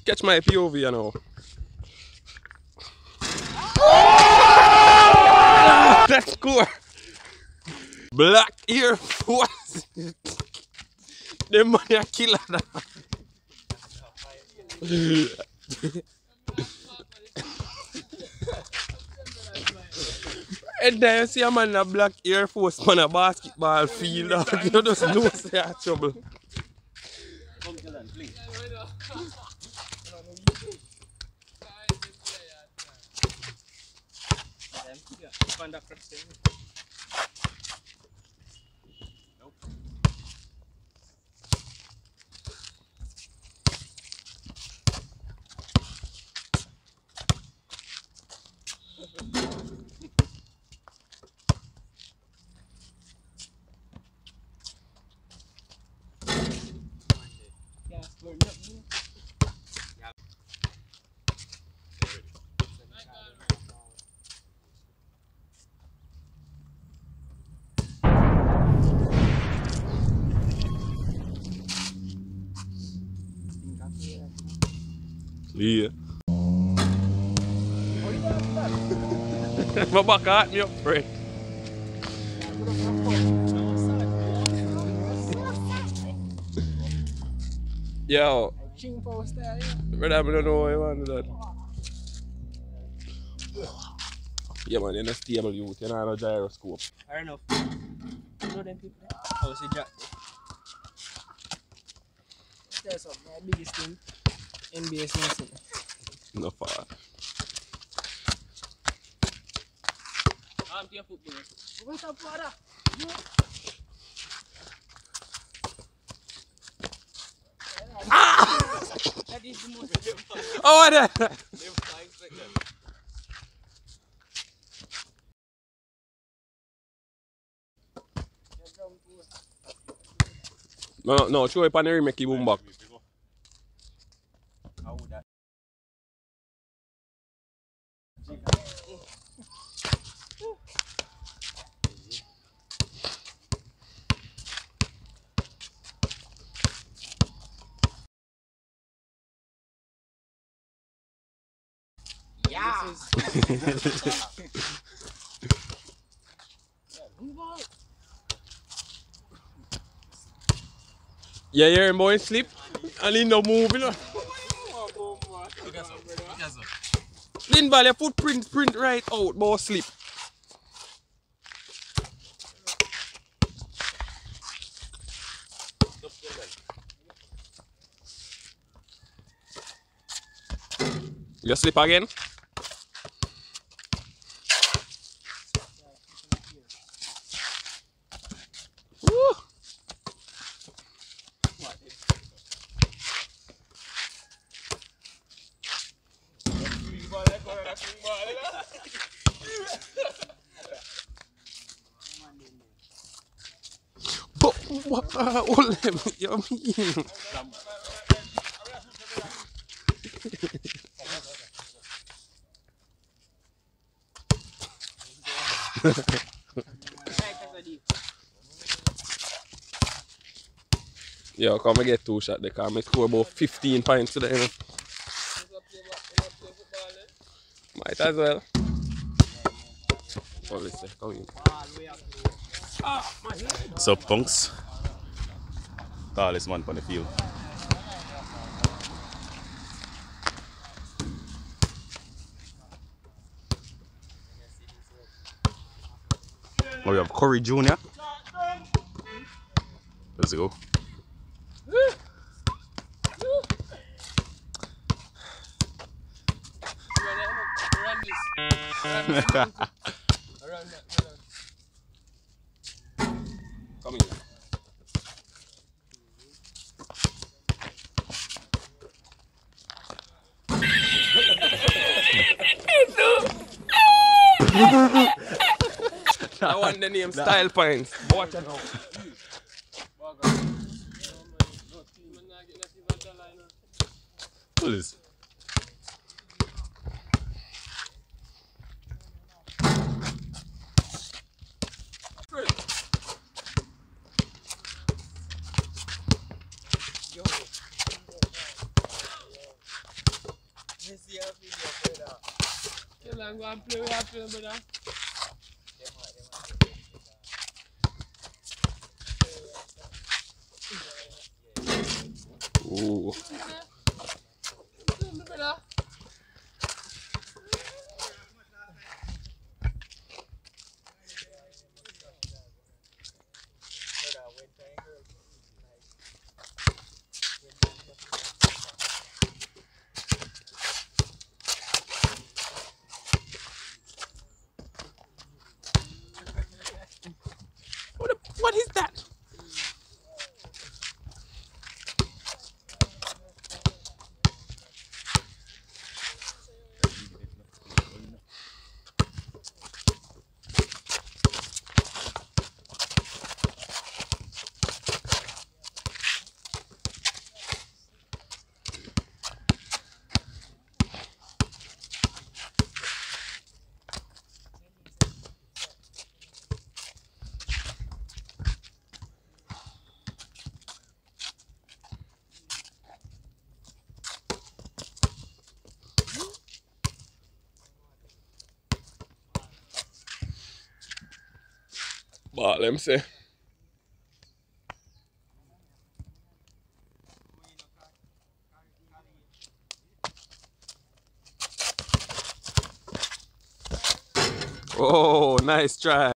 Catch my POV, you know. That's cool. Black Air Force. Them money a killer now. And then you see a man in a black Air Force on a basketball field. You just know they are trouble. Yeah. My back hurt me up, friend. Yo. Brother, I don't know why you want to do that. Yeah, man, you're not stable youth. You're not a gyroscope. Fair enough. You know them people there? How is it, Jack? There's some my biggest thing. NBA season. No far. I'm your football. What's up, brother? Ah! That is the most. Oh, that. No, show it on the remake boom back. How would that? Yeah. Yeah, you're in boy sleep and he no moving. Didn't value footprint print right out, boy sleep. You sleep again? Woo. But what all them you mean? Yo, come and get 2 shots. They can score about 15 points today. You know? Might as well. Obviously, come in. What's up, punks? Tallest man on the field. Oh, we have Curry Jr. Let's go. Come in. I want the name Style Points. Watch it now. What is? and go and play with your film, brother. Ooh. What is that? But let me see. Oh, nice try.